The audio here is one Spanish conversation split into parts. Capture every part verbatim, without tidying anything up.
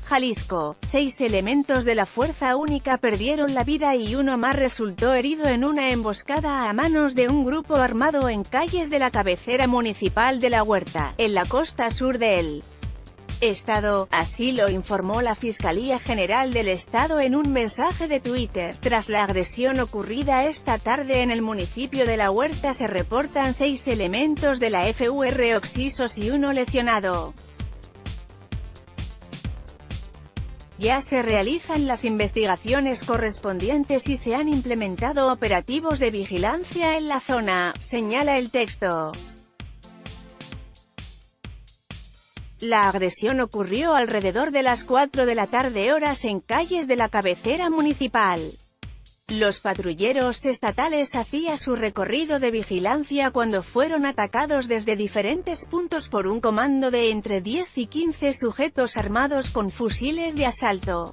Jalisco. Seis elementos de la Fuerza Única perdieron la vida y uno más resultó herido en una emboscada a manos de un grupo armado en calles de la cabecera municipal de La Huerta, en la costa sur del Estado, así lo informó la Fiscalía General del Estado en un mensaje de Twitter. Tras la agresión ocurrida esta tarde en el municipio de La Huerta se reportan seis elementos de la F U R occisos y uno lesionado. Ya se realizan las investigaciones correspondientes y se han implementado operativos de vigilancia en la zona, señala el texto. La agresión ocurrió alrededor de las cuatro de la tarde horas en calles de la cabecera municipal. Los patrulleros estatales hacían su recorrido de vigilancia cuando fueron atacados desde diferentes puntos por un comando de entre diez y quince sujetos armados con fusiles de asalto.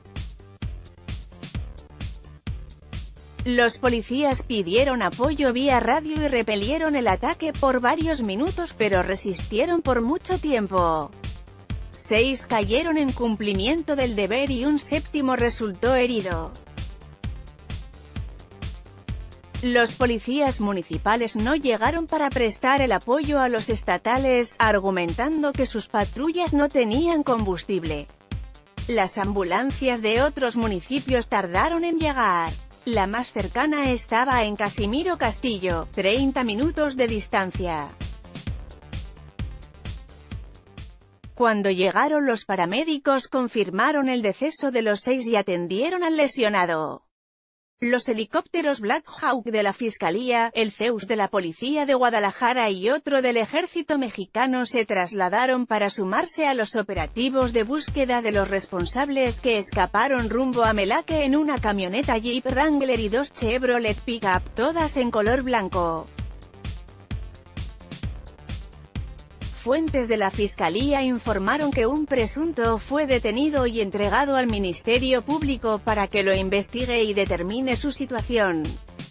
Los policías pidieron apoyo vía radio y repelieron el ataque por varios minutos pero resistieron por mucho tiempo. Seis cayeron en cumplimiento del deber y un séptimo resultó herido. Los policías municipales no llegaron para prestar el apoyo a los estatales, argumentando que sus patrullas no tenían combustible. Las ambulancias de otros municipios tardaron en llegar. La más cercana estaba en Casimiro Castillo, treinta minutos de distancia. Cuando llegaron los paramédicos confirmaron el deceso de los seis y atendieron al lesionado. Los helicópteros Black Hawk de la Fiscalía, el Zeus de la Policía de Guadalajara y otro del Ejército Mexicano se trasladaron para sumarse a los operativos de búsqueda de los responsables que escaparon rumbo a Melaque en una camioneta Jeep Wrangler y dos Chevrolet Pickup, todas en color blanco. Fuentes de la Fiscalía informaron que un presunto fue detenido y entregado al Ministerio Público para que lo investigue y determine su situación.